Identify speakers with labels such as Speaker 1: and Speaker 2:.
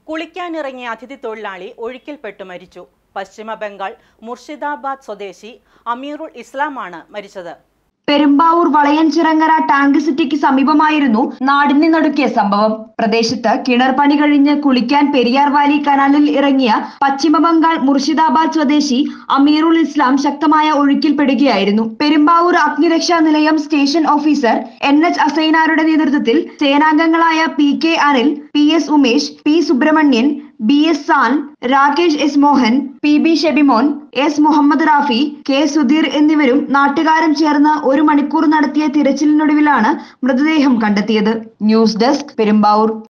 Speaker 1: കുളിക്കാനിറങ്ങിയ അതിഥി തൊഴിലാളി ഒഴുക്കിൽപ്പെട്ടു മരിച്ചു. പശ്ചിമ ബംഗാൾ മുർഷിദാബാദ് സ്വദേശി അമീറുൽ ഇസ്ലാമാണ് മരിച്ചത്.
Speaker 2: പെരുമ്പാവൂർ വളയഞ്ചിറങ്ങര ടാങ്ക് സിറ്റിക്ക് സമീപമായിരുന്നു നാടിനെ നടുക്കിയ സംഭവം. പ്രദേശത്ത് കിണർ പണി കഴിഞ്ഞ് കുളിക്കാൻ പെരിയാർ വാലി കനാലിൽ ഇറങ്ങിയ പശ്ചിമ ബംഗാൾ മുർഷിദാബാദ് സ്വദേശി അമീറുൽ ഇസ്ലാം ശക്തമായ ഒഴുക്കിൽപ്പെടുകയായിരുന്നു. പെരുമ്പാവൂർ അഗ്നിരക്ഷാ നിലയം സ്റ്റേഷൻ ഓഫീസർ NH അസൈനാരുടെ നേതൃത്വത്തിൽ സേനാംഗങ്ങളായ PK Anil, PS Umesh, P Subrahmanyan, BS San, Rakesh S Mohan, PB Shebimon, S Muhammad Rafi, K Sudheer എന്നിവരും നാട്ടുകാരും ചേർന്ന് 1 മണിക്കൂർ നടത്തിയ തിരച്ചിലിനൊടുവിലാണ് മൃതദേഹം കണ്ടെത്തിയത്. News desk, Perumbavoor.